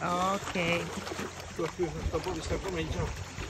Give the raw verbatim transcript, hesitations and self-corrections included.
Ok. Tu qui sta un po' di sta pomeriggio.